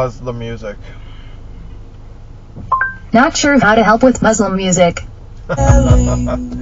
Muslim music. Not sure how to help with Muslim music.